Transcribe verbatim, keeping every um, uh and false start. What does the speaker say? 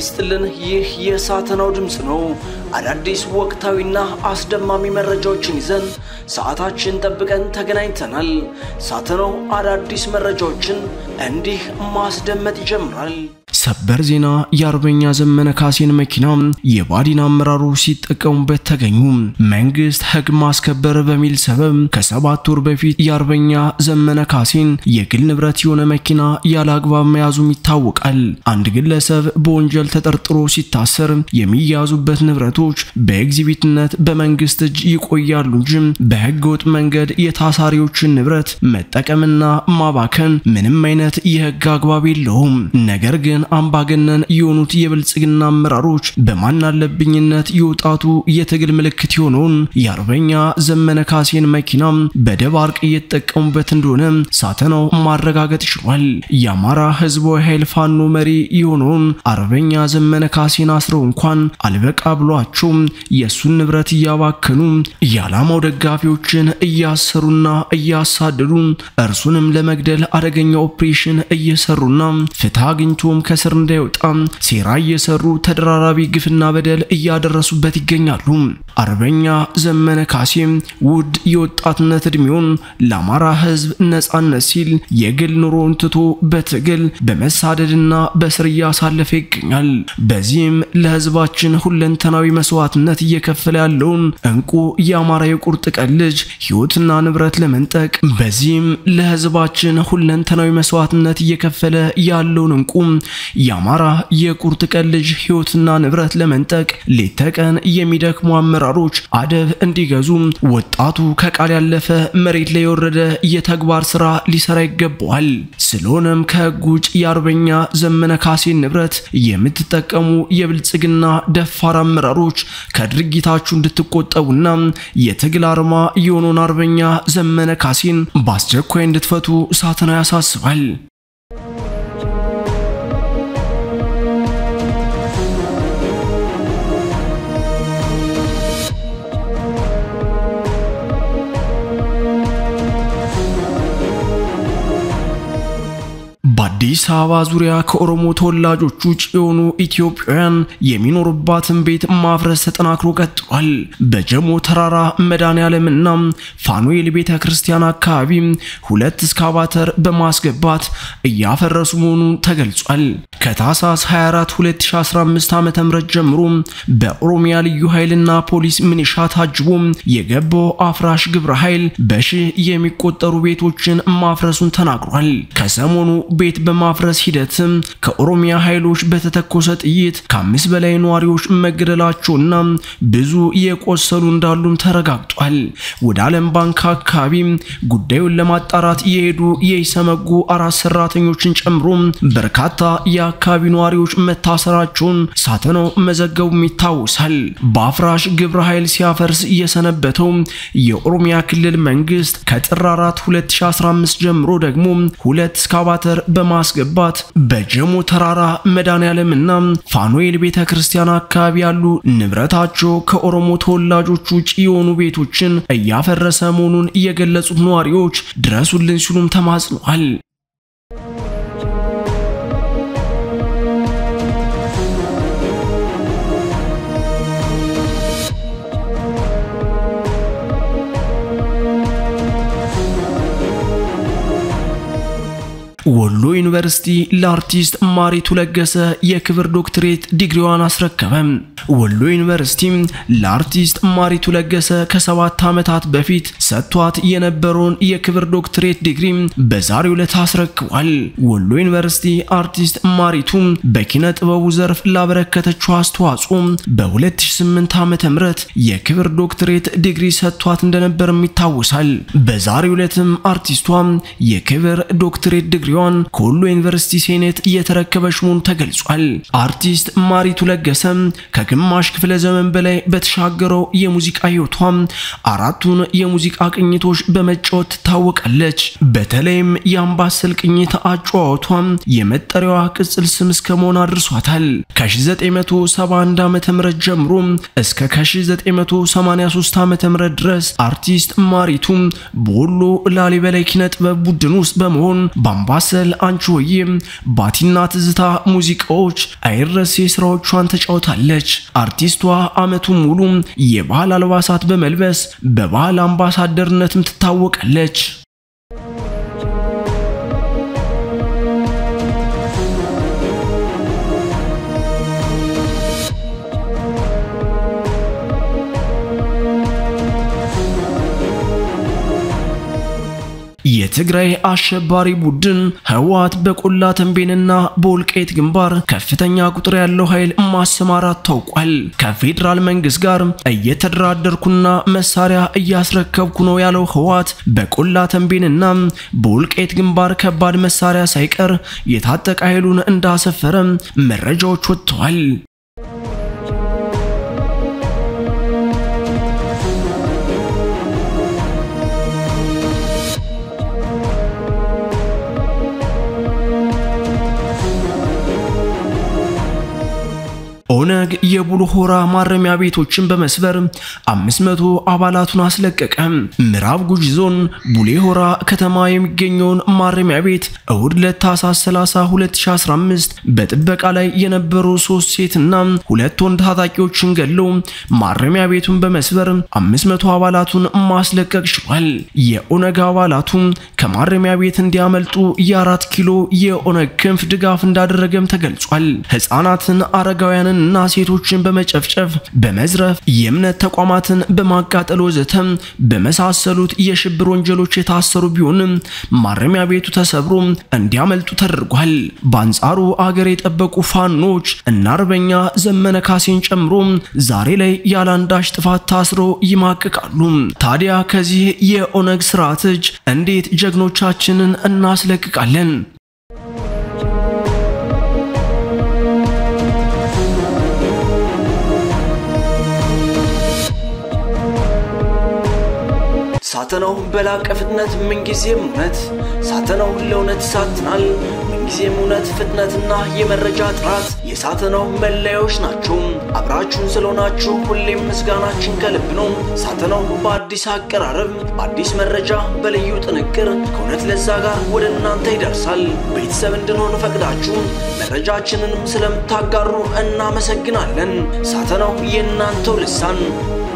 ይስጥልን ይህ የሳተናው ድምጽ ነው አዳዲስ ወቅታዊና አስደማሚ መረጃዎችን ይዘን ሰዓታችን ጠብቀን ተገናኝተናል ሳተናው አዳዲስ መረጃዎችን እንዲህ ማስደመጥ ይጀምራል ሰበር ዜና የአርበኛ ዘመነ ካሴን መኪና የባዲን አመራሩ ሲጠቀሙበት ተገኙ መንግስት ህግ ማስከበር በሚል ሰበብ ከሰባት ወር በፊት የአርበኛ ዘመነ ካሴን የግል ንብረት የሆነ መኪና ያላግባብ መያዙም ይታወቃል አንድ ግለሰብ በወንጀል ተጠርጥሮ ሲታሰር የሚያዙበት ንብረቶች በኤግዚቢትነት በመንግስት እጅ ይቆያሉ እንጂ በህገወጥ መንገድ የታሳሪዎችን ንብረት መጠቀምና ማባከን ምንም አይነት የህግ አግባብ የለውም ነገር ግን አምባገነን የሆኑት የብልጽግና አመራሮች በማናለብኝነት ይወጣቱ የትግል ምልክት የሆነውን የአርበኛ ዘመነ ካሴን መኪና በደባርቅ እየተጠቀሙበት እንደሆነ ሳተናው ማረጋገጥ ይችላል የአማራ ህዝባዊ ኃይል ፋኖ መሪ የሆነውን አርበኛ ዘመነ ካሴን አስረው እንኳን አልበቃ ብሏቸው የሱን ንብረት ያባከኑ ያላማው ደጋፊዎችን እያሰሩና እያሳደዱ እርሱንም ለመግደል አደገኛ ኦፕሬሽን እየሰሩና ፍትህ አግኝቶም ከስር እንዳይወጣ ሴራ እየሰሩ ተደራራቢ ግፍና በደል እያደረሱበት ይገኛሉ አርበኛ ዘመነ ካሴ ውድ የወጣትነት እድሜውን ለአማራ ህዝብ ነጻነት ሲል የግል ኑሮን ትቶ በትግል በመሳደድና በስር ያሳለፈ ይገኛል በዚህም ለህዝባችን ሁለንተናዊ መስዋዕትነት እየከፈለ ያለውን እንቁ የአማራ የቁርጥ ቀን ልጅ ህይወትና ንብረት ለመንጠቅ በዚህም ለህዝባችን ሁለንተናዊ መስዋዕትነት እየከፈለ ያለውን እንቁ የአማራ የቁርጥ ቀን ልጅ ህይወትና ንብረት ለመንጠቅ ለተቀን የሚደክሙ አመራሮች አደብ እንዲገዙ ወጣቱ ከቃል ያለፈ መሬት ላይ ወረደ የተግባር ስራ ሊሰራ ይገባዋል ስለሆነም ከጉጭ የአርበኛ ዘመነ ካሴን ንብረት የምትጠቀሙ የብልጽግና ደፋር አመራሮች ከድርጊታችሁ እንድትቆጠቡና የትግል አርማ የሆነውን አርበኛ ዘመነ ካሴን በአስቸኳይ እንድትፈቱ ሳተናው ያሳስባል በአዲስ አበባ ዙሪያ ከኦሮሞ ተወላጆች ውጭ የሆኑ ኢትዮጵያውያን የሚኖሩባትን ቤት ማፍረስ ተጠናክሮ ቀጥሏል በጀሞ ተራራ መድኃኔዓለምና ፋኑኤል ቤተክርስቲያን አካባቢ ሁለት እስካቫተር በማስገባት እያፈረሱ መሆኑን ተገልጿል ከታህሳስ ሃያ አራት ሁለት ሺህ አስራ አምስት ዓመተ ምህረት ጀምሮ በኦሮሚያ ልዩ ኃይልና ፖሊስ ሚኒሻ ታጅቦ የገባው አፍራሽ ግብረ ኃይል በሺህ የሚቆጠሩ ቤቶችን ማፍረሱን ተናግሯል ከሰሞኑ ቤት በማፍረስ ሂደትም ከኦሮሚያ ኃይሎች በተተኮሰ ጥይት ከአምስት በላይ ነዋሪዎች መገደላቸውና ብዙ የቆሰሉ እንዳሉም ተረጋግጧል ወደ ዓለም ባንክ አካባቢ ጉዳዩን ለማጣራት የሄዱ የኢሰመጉ አራት ሰራተኞችን ጨምሮ በርካታ የአካባቢ ነዋሪዎች መታሰራቸውን ሳተናው መዘገቡ ይታወሳል በአፍራሽ ግብረ ኃይል ሲያፈርስ የሰነበተው የኦሮሚያ ክልል መንግስት ከጥር አራት ሁለት ሺህ አስራ አምስት ጀምሮ ደግሞ ሁለት እስካቫተር በማስገባት በጀሞ ተራራ መድኃኔዓለምና ፋኑኤል ቤተክርስቲያን አካባቢ ያሉ ንብረታቸው ከኦሮሞ ተወላጆች ውጭ የሆኑ ቤቶችን እያፈረሰ መሆኑን የገለጹት ነዋሪዎች ድረሱልን ሲሉም ተማጽነዋል ወሎ ዩኒቨርሲቲ ለአርቲስት ማሪቱ ለገሰ የክብር ዶክትሬት ዲግሪዋን አስረከበ ወሎ ዩኒቨርሲቲ ለአርቲስት ማሪቱ ለገሰ ከሰባት ዓመታት በፊት ሰጥቷት የነበረውን የክብር ዶክትሬት ዲግሪ በዛሬው ዕለት አስረክቧል ወሎ ዩኒቨርሲቲ አርቲስት ማሪቱ በኪነ ጥበቡ ዘርፍ ላበረከተችው አስተዋጽኦ በሁለት ሺህ ስምንት ዓመተ ምህረት የክብር ዶክትሬት ዲግሪ ሰጥቷት እንደነበር ይታወሳል በዛሬው ዕለትም አርቲስቷ የክብር ዶክትሬት ዲግሪ ከወሎ ዩኒቨርሲቲ ሴኔት የተረከበች መሆኑ ተገልጿል አርቲስት ማሪቱ ለገሰ ከግማሽ ክፍለ ዘመን በላይ በተሻገረው የሙዚቃ ህይወቷ አራቱን የሙዚቃ ቅኝቶች በመጫወት ታወቃለች በተለይም የአምባሰል ቅኝት አጫዋቷ የመጠሪያዋ ቅጽል ስም እስከ መሆን አድርሷታል ከ1971 ዓመተ ምህረት ጀምሮ እስከ ከ1983 ዓመተ ምህረት ድረስ አርቲስት ማሪቱ በወሎ ላሊበላ ኪነ ጥበብ ቡድን ውስጥ በመሆን በአምባሰል አምባሰል አንቺ ሆዬ ባቲና ትዝታ ሙዚቃዎች አይረሴ ስራዎቿን ተጫውታለች። አርቲስቷ አመቱን ሙሉ የባህል አልባሳት በመልበስ በባህል አምባሳደርነትም ትታወቃለች። የትግራይ አሸባሪ ቡድን ህወሓት በቆላ ተንቤንና በወልቃይት ግንባር ከፍተኛ ቁጥር ያለው ኃይል ማሰማራት ታውቋል። ከፌደራል መንግስት ጋር እየተደራደርኩና መሳሪያ እያስረከብኩ ነው ያለው ህወሓት በቆላ ተንቤንና በወልቃይት ግንባር ከባድ መሳሪያ ሳይቀር የታጠቀ ኃይሉን እንዳሰፈረ መረጃዎች ወጥተዋል። ኦነግ የቡሉ ሆራ ማረሚያ ቤቶችን በመስበር አምስት መቶ አባላቱን አስለቀቀ። ምዕራብ ጉጂ ዞን ቡሌ ሆራ ከተማ የሚገኘውን ማረሚያ ቤት እሁድ ለታህሳስ ሰላሳ ሁለት ሺህ አስራ አምስት በጥበቃ ላይ የነበሩ ሶስት ሴትና ሁለት ወንድ ታጣቂዎችን ገለው ማረሚያ ቤቱን በመስበር አምስት መቶ አባላቱን ማስለቀቅ ችሏል። የኦነግ አባላቱ ከማረሚያ ቤት እንዲያመልጡ የአራት ኪሎ የኦነግ ክንፍ ድጋፍ እንዳደረገም ተገልጿል። ህፃናትን አረጋውያን እና ሴቶችን በመጨፍጨፍ በመዝረፍ የእምነት ተቋማትን በማቃጠል ወዘተ በመሳሰሉት የሽብር ወንጀሎች የታሰሩ ቢሆንም ማረሚያ ቤቱ ተሰብሮ እንዲያመልጡ ተደርጓል። በአንጻሩ አገር የጠበቁ ፋኖች እና አርበኛ ዘመነ ካሴን ጨምሮ ዛሬ ላይ ያላንዳች ጥፋት ታስረው ይማቀቃሉ። ታዲያ ከዚህ የኦነግ ስርዓት እጅ እንዴት ጀግኖቻችንን እናስለቅቃለን? ሳተናው በላቀ ፍጥነት ምንጊዜም እውነት ሳተናው ለእውነት ይሳትናል። ምንጊዜም እውነት ፍጥነትና የመረጃ ጥራት የሳተናው መለያዎች ናቸው። አብራችሁን ስለሆናችሁ ሁሌም ምስጋናችን ከልብ ነው። ሳተናው በአዲስ አቀራረብ በአዲስ መረጃ በልዩ ጥንቅር ከእውነት ለዛ ጋር ወደ እናንተ ይደርሳል። ቤተሰብ እንድንሆን ፈቅዳችሁ መረጃችንንም ስለምታጋሩ እናመሰግናለን። ሳተናው የእናንተው ልሳን